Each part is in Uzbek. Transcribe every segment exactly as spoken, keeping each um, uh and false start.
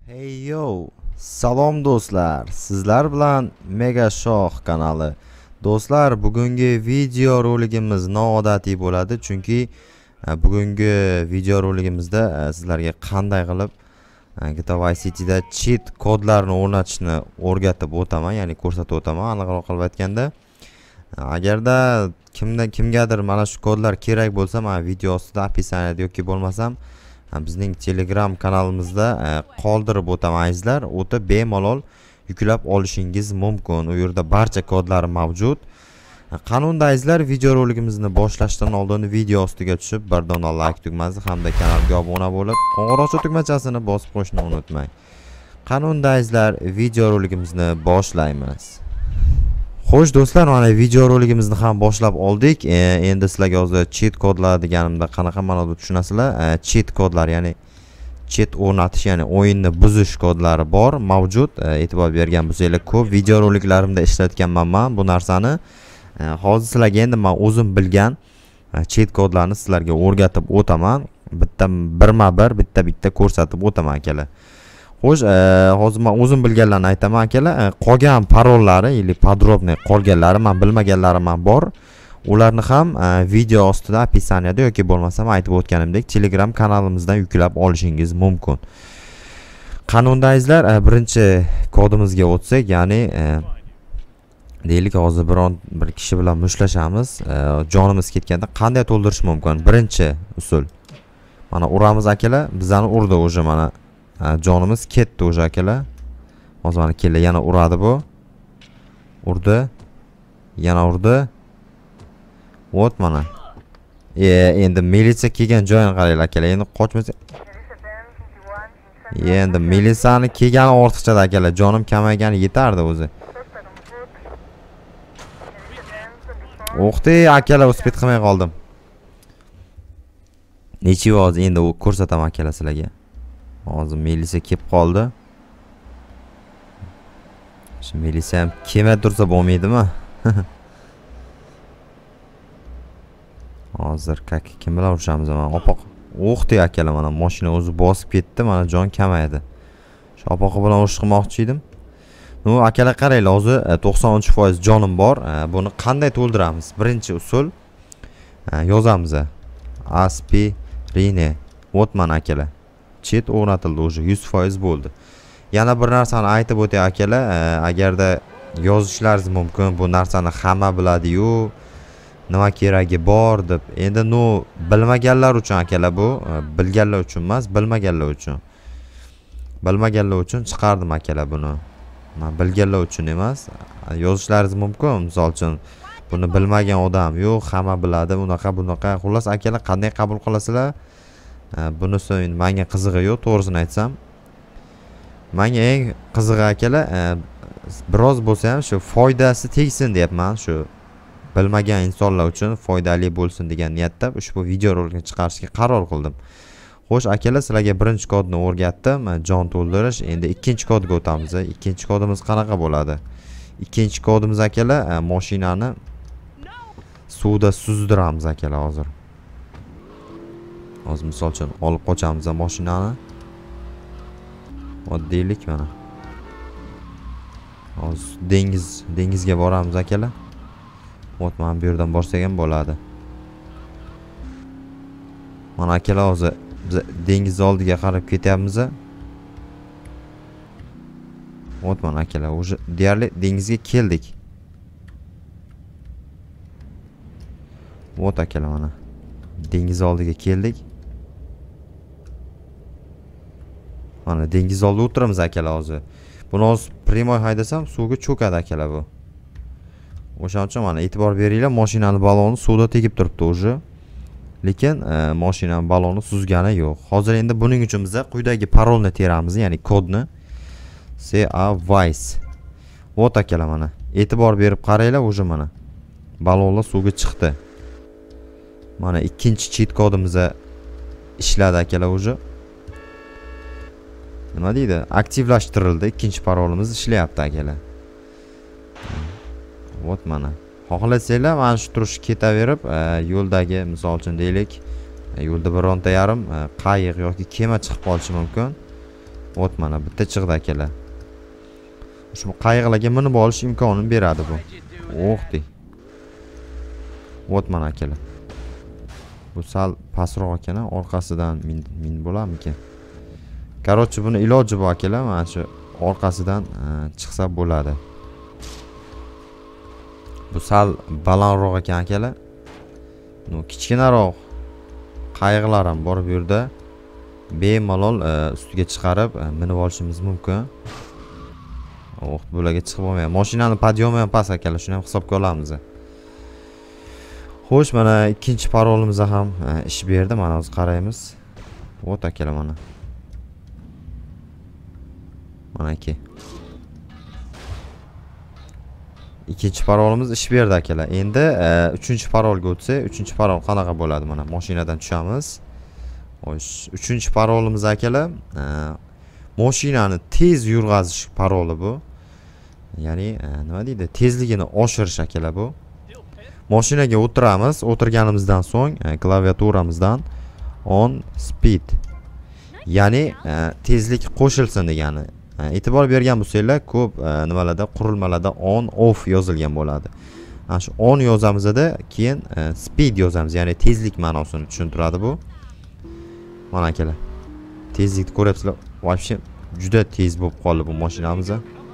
Hey yo, salom do'stlar. Sizlar bilan Mega Shoh kanali. Do'stlar, bugungi video roligimiz noodatiy bo'ladi, chunki e, bugungi video roligimizda e, sizlarga qanday qilib e, G T A Vice City'da cheat kodlarni o'rnatishni o'rgatib o'taman, ya'ni ko'rsatib o'taman. Aniqroq qilib aytganda, e, agarda kimda kimgadir mana shu kodlar kerak bo'lsa, mana video ostida описаниеda yoki bo'lmasam bizning Telegram kanalimizda e, qoldirib o'taman azizlar. O'ta bemalol yuklab olishingiz mumkin. U yerda barcha kodlar mavjud. Qanunda azizlar, video roligimizni boshlashdan oldin video ostiga tushib bir dona like tugmasi hamda kanalga obuna bo'lib, qo'ng'iroqcha tugmachasini bosib qo'yishni unutmang. Qanunda azizlar, video roligimizni boshlaymiz. Xo'sh do'stlar, mana video roligimizni ham boshlab oldik. E, endi sizlarga hozir cheat kodlar deganimda qanaqa ma'noda tushunasizlar? E, cheat kodlar, ya'ni cheat o'rnatish, ya'ni o'yinni buzish kodlari bor, mavjud. E, e'tibor bergan bo'lsanglar, ko'p video roliklarimda ishlatganman men bu narsani. E, hozir sizlarga endi men o'zim bilgan e, cheat kodlarni sizlarga o'rgatib o'taman. Bitta birma-bir, bitta-bitta ko'rsatib o'taman akalar. Xo'sh, hozir men o'zim bilganlarni aytaman akalar. Qolgan parollari, yoki podrobniy qolganlari, men bilmaganlarim ham bor. Ularni ham video ostida описаниеda yoki bo'lmasam aytib o'tganimdek Telegram kanalimizdan yuklab olishingiz mumkin. Qanunda azizlar, birinchi kodimizga o'tsak, ya'ni deylik hozir biron bir kishi bilan mushlashamiz, jonimiz ketganda qanday to'ldirish mumkin? Birinchi usul. Mana uramiz akalar, bizani urdi o'sha mana. Jonimiz ketdi o'sha akalar. Hozir mana keldi, yana uradi bu. Urdi. Yana urdi. Ot mana. E, endi militsiya kelgan joyini qaranglar akalar. Endi qochmasa. Endi militsiyani kelgani ortiqcha akalar. Jonim kamaygani yetardi o'zi. O'xti akalar, uspet qilmay qoldim. Nechi hozir endi u ko'rsataman akalar sizlarga. Hozir militsiya kelib qoldi. Shu militsiya ham kelmay tursa bo'lmaydimi? Hozir kak kim bilan urishamiz mana? Opoq. O'xti akalar, mana mashina o'zi bosib ketdi, mana jon kamaydi. Shu opoq bilan urush qilmoqchi edim. Nu akalar qaranglar, hozir to'qson uch foiz jonim bor. Buni qanday to'ldiramiz? Birinchi usul yozamiz. Aspirine. O'tman akalar. Cheat o'rnatildi, o'sha yuz foiz bo'ldi. Yana bir narsani aytib o'tay akalar, agarda yozishlaringiz mumkin, bu narsani hamma biladi-yu, nima keragi bor deb. Endi no bilmaganlar uchun akalar bu, bilganlar uchun emas, bilmaganlar uchun. Bilmaganlar uchun chiqardim akalar buni. Men bilganlar uchun emas, yozishlaringiz mumkin. Misol uchun buni bilmagan odam, yo'q, hamma biladi, unaqa bunaqa. Xullas akalar, qanday qabul qilasizlar? Bunisi endi menga qizig'i yo'q, to'g'risini aytsam. Menga eng qizig'i akalar, biroz bo'lsa ham shu foydasi tegsin deyapman, shu bilmagan insonlar uchun foydali bo'lsin degan niyatda ushbu video rolikni chiqarishga qaror qildim. Xo'sh akalar, sizlarga birinchi kodni o'rgatdim, jon to'ldirish. Endi ikkinchi kodga o'tamiz. Ikkinchi kodimiz qanaqa bo'ladi? Ikkinchi kodimiz akalar, mashinani suvda suzdiramiz akalar hozir. Hozir misol uchun olib qochamiz mashinani. Oddiylik mana. Hozir dengiz, dengizga boramiz akalar. Ot mana bu yerdan borsak ham bo'ladi. Mana akalar, hozir biz dengiz oldiga qarab ketyapmiz. Ot mana akalar, o'sha deyarli dengizga keldik. Ot akalar, mana dengiz oldiga keldik. Mana dengiz oldida o'tiramiz akalar hozir. Buni hozir primoy haydasam suvga cho'kadi akalar bu. O'shaning uchun mana e'tibor beringlar, mashinaning baloni suvda tegib turibdi o'zi. Lekin mashinaning baloni suzgani yo'q. Hozir endi buning uchun biz quyidagi parolni teramiz, ya'ni kodni. C A Vice. Vot akalar, mana e'tibor berib qaranglar, o'zi mana balonlar suvga chiqdi. Mana ikkinchi cheat kodimiz ishladi akalar o'zi. Nima deydi? Aktivlashtirildi. Ikkinchi parolimiz ishlayapti akalar. Vot mana. Xohlasanglar mana shu turish ketaverib, yo'ldagi misol uchun deylik, yo'lda bironta yarim qayiq yoki kema chiqib qolishi mumkin. Ot mana bitta chiqdi akalar. Shu qayiqlarga minib olish imkonini beradi bu. Oh dey. Ot mana akalar. Bu sal pastroq ekan, orqasidan min min bo'larmikan? Короче, buni iloji bor akalar, mana shu orqasidan chiqsa bo'ladi. Bu sal balandroq ekan akalar. Nu kichkinaroq qayiqlar ham bor bu yerda. Bemalol ustiga chiqarib minib olishimiz mumkin. Oh, bularga chiqib olmayapti. Mashinani podyomi ham past akalar, shuni ham hisobga olamiz. Xo'sh, mana ikkinchi parolimiz ham ish berdi. Mana hozir qaraymiz. Ot akalar mana. Mana iki. Ikkinchi parolimiz ish berdi akalar. Endi uchinchi parolga o'tsak, uchinchi parol qanaqa bo'ladi? Mana mashinadan tushamiz. Xo'sh, uchinchi parolimiz akalar, mashinani tez yurg'izish paroli bu. Ya'ni nima deydi? Tezligini oshirish akalar bu. Mashinaga o'tiramiz, o'tirganimizdan so'ng klaviaturamizdan on speed. Ya'ni tezlik qo'shilsin degani. E'tibor bergan bo'lsanglar, ko'p nimalarda, qurilmalarda on off yozilgan bo'ladi. Ana shu on yozamizda, keyin speed yozamiz, ya'ni tezlik ma'nosini tushuntiradi bu. Mana akalar. Tezlikni ko'ryapsizlar. Вообще juda tez bo'lib qoldi bu mashinamiz.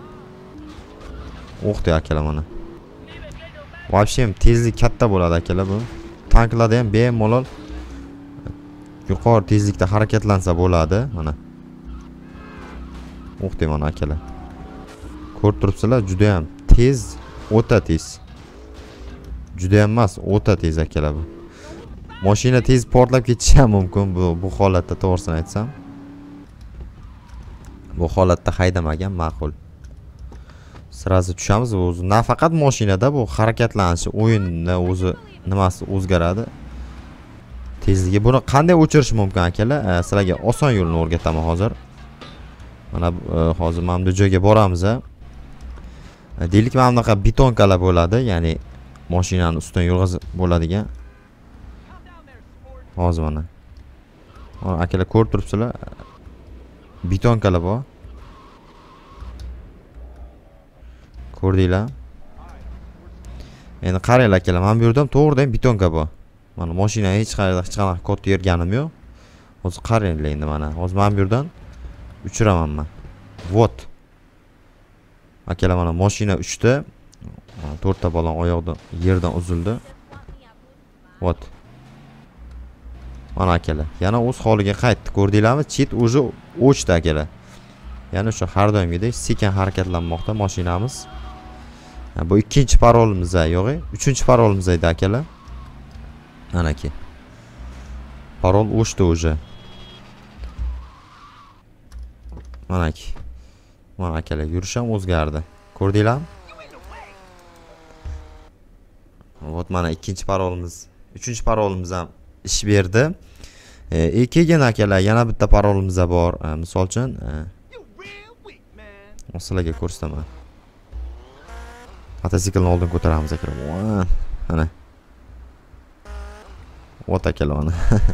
O'xday akalar mana. Вообще tezlik katta bo'ladi akalar bu. Tanklarda ham bemalol yuqori tezlikda harakatlansa bo'ladi, mana. O'xday mana akalar. Ko'rib turibsizlar, juda ham tez, o'ta tez. Juda ham emas, o'ta tez akalar bu. Mashina tez portlab ketishi ham mumkin bu bu holatda, to'g'risini aytsam. Bu holatda haydamagan ma'qul. Sirazi tushamiz. O'zi nafaqat mashinada bu harakatlanishi, o'yinni o'zi nimasi o'zgaradi. Tezligi. Buni qanday o'chirish mumkin akalar? Sizlarga oson yo'lini o'rgataman hozir. Mana hozir mana bu joyga boramiz. Deylik, mana bunaqa betonkalar bo'ladi, ya'ni mashinani ustidan yurg'izib bo'ladigan. Hozir mana. Mana akalar ko'rib turibsizlar. Betonkalar bor. Ko'rdinglar? Endi qaranglar akalar, men bu yerda to'g'ridan betonka bor. Mana mashina hech qayerda hech qanaqa kod yerganim yo'q. Hozir qaranglar endi mana. Hozir men bu yerdan uchiraman men. Vot. Akalar mana mashina uchta. to'rtta balon oyoqdan yerdan uzildi. Vot. Mana akalar, yana o'z holiga qaytdi. Ko'rdinglarmi? Chit уже o'chdi akalar. Ya'ni o'sha har doimgidek sekin harakatlanmoqda mashinamiz. Bu ikkinchi parolimiz, yo'q, uchinchi parolimiz edi akalar. Mana ki. Parol o'chdi уже. Mana ki. Mana akalar, yurish ham o'zgardi. Ko'rdinglarmi? Vot mana ikkinchi parolimiz, uchinchi parolimiz ham ish berdi. E, keyin akalar, yana bitta parolimiz bor. E, misol uchun, e, sizlarga ko'rsataman. Mototsiklni oldin ko'taramiz akalar. Mana. Vot akalar mana.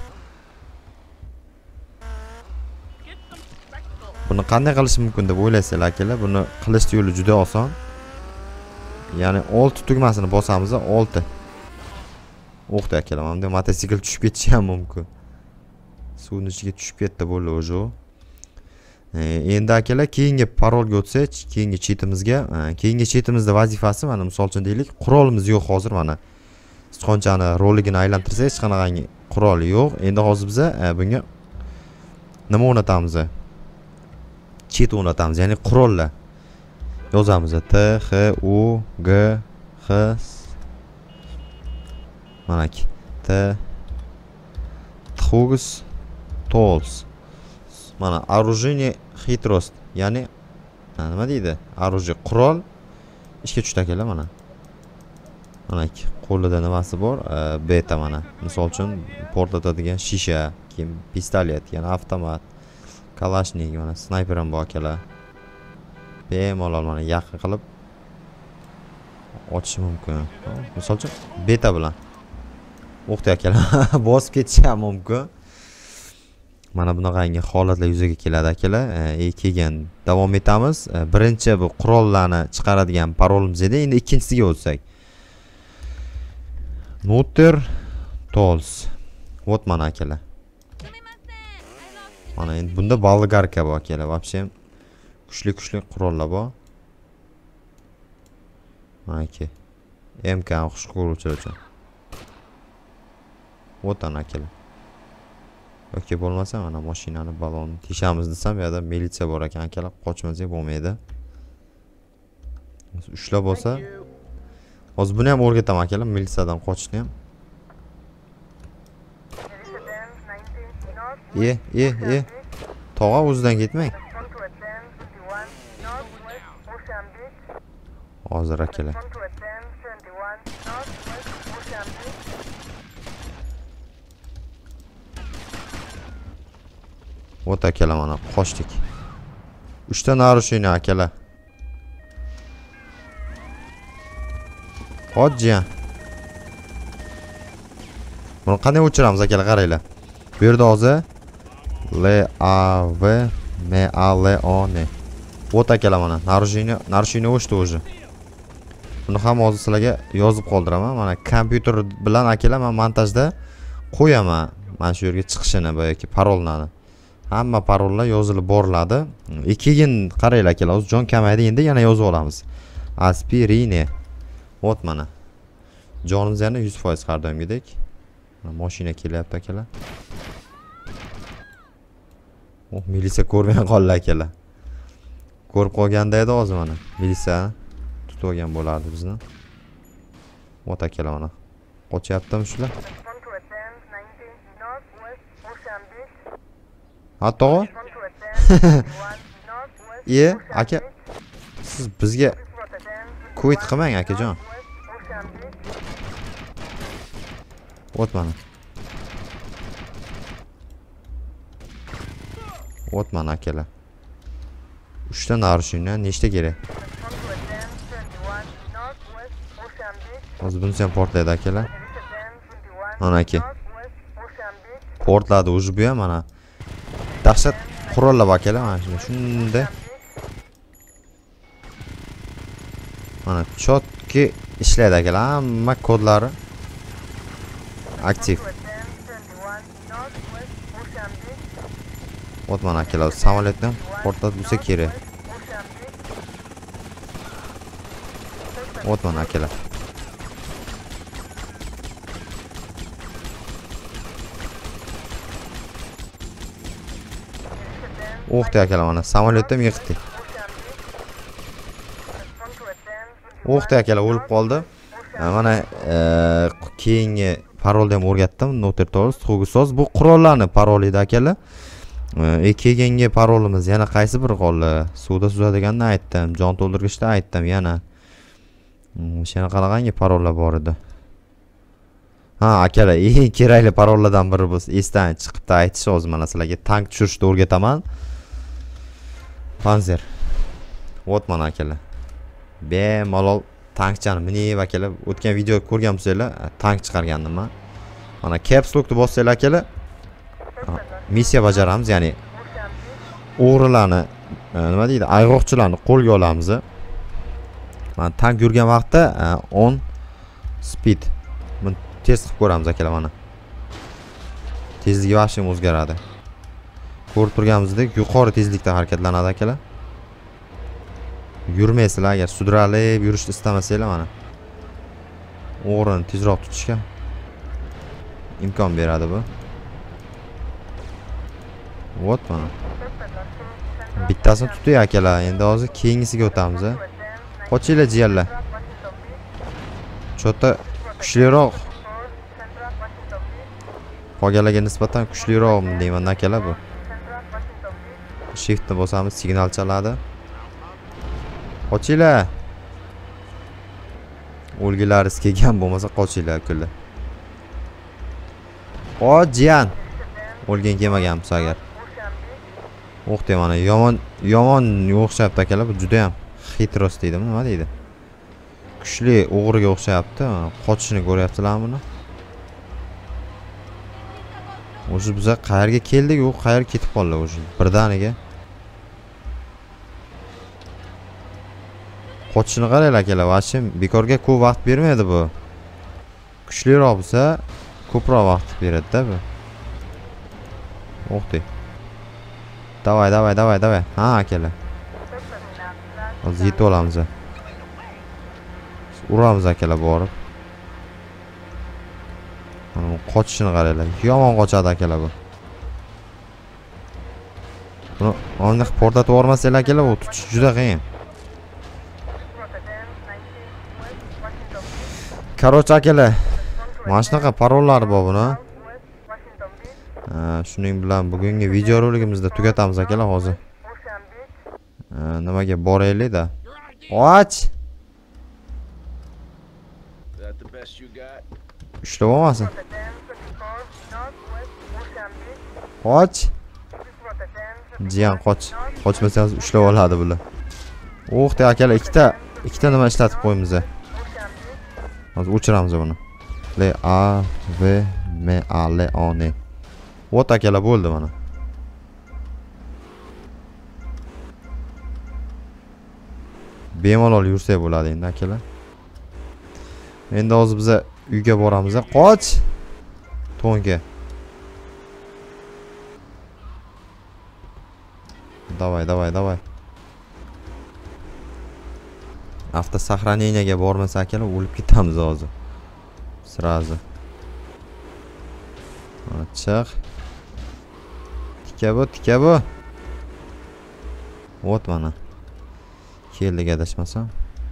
Buni qanday qilish mumkin deb o'ylaysizlar akalar? Buni qilish yo'li juda oson. Ya'ni olti tugmasini bosamiz, olti. O'xday akalar, mana mototsikl tushib ketishi ham mumkin. Suvning ichiga tushib ketdi bo'ldi o'zi. Endi akalar, keyingi parolga o'tsak, keyingi chetimizga, keyingi chetimizda vazifasi mana misol uchun deylik, qurolimiz yo'q hozir mana. Sichqonchani roligini aylantirsak, hech qanaqangi qurol yo'q. Endi hozir biz bunga nima o'rnatamiz? Chet o'rnatamiz, ya'ni qurollar. Yozamiz T, H, U, G, H. Mana ki. T, Txugis, Tols. Mana оружие, хитроst, ya'ni nima deydi? Оружие, qurol ishga tushdi akalar mana. Mana ki, qo'lida nimasi bor? Beta mana. Misol uchun portlatadigan shisha, keyin pistolet, yana avtomat, kalashnik, mana snayper ham bor akalar. Bemalol mana yaqin qilib ochish mumkin. Misol uchun beta bilan o'xday akalar bosib ketishi ham mumkin. Mana bunaqangi holatlar yuzaga keladi akalar. E, keyin davom etamiz. E, birinchi bu qurollarni chiqaradigan parolimiz edi. Endi ikkinchisiga o'tsak. Noter tools. Вот mana akalar. Mana endi bunda bolgarka bor akalar. Вообще kuchli-kuchli qurollar bor. Mana aka. M K xush ko'ruvchilar uchun. Вот ana akalar. Yoki bo'lmasa mana mashinani balonni teshamiz desam, bu yerda militsiya bor ekan akalar, qochmasak bo'lmaydi. Ushlab bo'lsa, hozir buni ham o'rgataman akalar, militsiyadan qochishni ham. E, e, e. Tog'a o'zidan ketmang. Hozir akalar. Ot akalar mana qochdik. uchta narushini akalar. Hojja. Buni qanday o'chiramiz akalar, qaranglar. Bu yerda hozir L A V M A L O N. Ot akalar mana narushini, narushini o'chdi o'zi. Buni ham hozir sizlarga yozib qoldiraman. Mana kompyuter bilan akalar men montajda qo'yaman. Mana shu yerga chiqishini, boyagi parollarni. Hamma parollar yozilib boriladi. Keyin qaranglar akalar, hozir jon kamaydi, endi yana yozib olamiz. Aspirine. Ot mana. Jonimiz yana yuz foiz har doimgidek. Mashina kelyapti akalar. Oh, militsiya ko'rmay qoldi akalar. Ko'rib qolganda edi hozir mana. Militsiya tutib olgan bo'lardi bizni. Ot akalar mana. Qochyaptimi shular? Hatto ye aka, siz bizga quit qilmang akajon. Ot mana. Ot mana akalar. uchta narushini nechta kerak? Hozir bunisi ham portlaydi akalar. Mana aka. Portladi o'zi bu ham mana. Dahshat qurollar bor akalar, mana shunday. Shunda mana chotki ishlaydi akalar, hamma kodlari aktiv. Ot mana akalar, samolyotdan portlatib bo'lsa kerak. Ot mana akalar. O'qdi akalar mana samolyotdan yiqdi. O'qdi akalar o'lib qoldi. Mana keyingi parolni ham o'rgatdim. Noter tools, tugusoz. Bu qurollarni paroli edi akalar. E keyingi parolimiz yana qaysi biri qoldi? Suvda suzadiganini aytdim, jon to'ldirgichda aytdim yana. Shuna qarag'angi parollar bor edi. Ha akalar, eng kerakli parollardan biri bu. Esdan chiqibdi aytish hozir mana sizlarga tank tushirishni o'rgataman. Panzer. Vot mana akalar. Bemalol tankchani minib akalar, o'tgan video ko'rgan bo'lsanglar, tank chiqargandim men. Mana caps lockni bossanglar akalar, missiya bajaramiz, ya'ni o'g'rilarni, nima deydi, ayg'oqchilarni qo'lga olamiz. Mana tank yurgan vaqtda on speed. Buni test qilib ko'ramiz akalar mana. Tezligi vaqti ham o'zgaradi. Ko'rib turganimizdek yuqori tezlikda harakatlanadi akalar. Yurmaysizlar agar sudralib yurishni istamasanglar mana. O'g'rini tezroq tutishga imkon beradi bu. Vot mana. Bittasini tuting akalar. Endi hozir keyingisiga o'tamiz. Qochinglar jiyanlar. Chota kuchliroq. Qolganlarga nisbatan kuchliroqmi deyman akalar bu. Shiftni bosamiz, signal chaladi. Qochinglar. O'lgilaringiz kelgan bo'lmasa qochinglar ukalar. Qo'jiyan. O'lgan kelmaganmiz agar. O'qdi mana yomon yomon o'xshabdi akalar, bu juda ham xitros deydimi, nima deydi? Kuchli o'g'riga o'xshabdi. Qochishini ko'ryapsizlarmi buni? O'sha biz qayerga keldik, u qayerga ketib qoldi o'sha birdaniga. Qochishni qaranglar akalar, vashim bekorga ko'p vaqt bermaydi bu. Kuchliroq bo'lsa, ko'proq vaqt beradi-da bu. O'xti. Davay, davay, davay, davay. Ha, akalar. Hozir yetib olamiz. Uramiz akalar borib. Qochishini qaranglar. Yomon qochadi akalar bu. Buni aniq portatib yubormasanglar akalar, u tutish juda qiyin. Короче akalar, mana shunaqa parollari bor buni. Shuning bilan bugungi video roligimizni tugatamiz akalar hozir. Nimaga boraylik-da. Och. Ushlab olmasin. Qoch. Jiyan qoch. Qochmasangiz ushlab oladi bular. O'xti akalar, ikkita ikkita nima ishlatib qo'yamiz. Hozir o'chiramiz buni. L A V M A L O N. Ot akalar bo'ldi mana. Bemalol yursak bo'ladi endi akalar. Endi hozir biz uyga boramiz. Qoch. To'nga. Davay, davay, davay. Avtosохранениyaga bormasa akalar, o'lib ketamiz hozir. Srazi. Chiq. Tika bu, tika bu. Ot mana. Keldik adashmasam.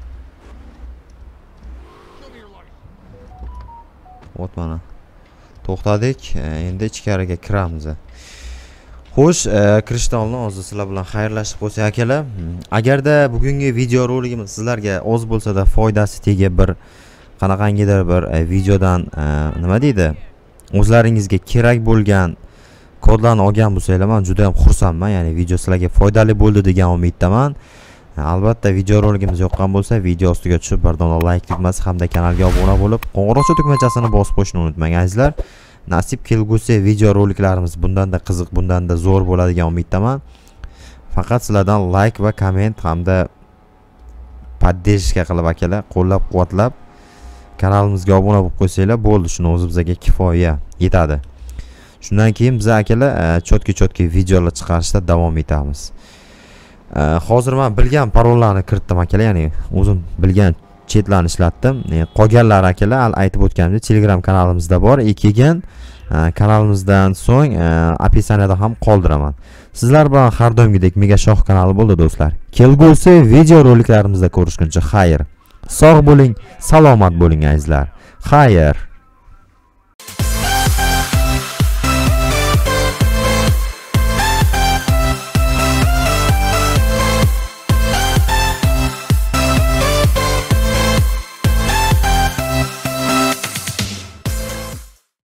Ot mana. To'xtadik. Endi ichkariga kiramiz. Xo'sh, Kristalni hozir sizlar bilan xayrlashib qo'ysak akalar. Agarda bugungi video roligimiz sizlarga oz bo'lsa-da foydasi tegib bir qanaqangidir bir videodan nima deydi? O'zlaringizga kerak bo'lgan kodlarni olgan bo'lsanglar, men juda ham xursandman. Ya'ni video sizlarga foydali bo'ldi degan umiddaman. Albatta video roligimiz yoqqan bo'lsa, video ostiga tushib bir dona like tugmasi hamda kanalga obuna bo'lib, qo'ng'iroqcha tugmachasini bosib qo'yishni unutmang azizlar. Nasib kelgusi video roliklarimiz bundan-da qiziq, bundan-da zo'r bo'ladigan umiddaman. Faqat sizlardan like va komment hamda podдержка qilib akalar, qo'llab-quvvatlab kanalimizga obuna bo'lib qo'ysanglar bo'ldi, shuni o'zi bizga kifoya yetadi. Shundan keyin biz akalar chotki-chotki videolar chiqarishda davom etamiz. Hozir men bilgan parollarni kiritdim akalar, ya'ni o'zim bilgan chetlarni ishlatdim. Qolganlar akalar aytib o'tganimdek Telegram kanalimizda bor. Keyin kanalimizdan so'ng opisaniyada ham qoldiraman. Sizlar bilan har doimgidek Mega Shoh kanali bo'ldi do'stlar. Kelgusi video roliklarimizda ko'rishguncha xayr. Sog' bo'ling, salomat bo'ling azizlar. Xayr.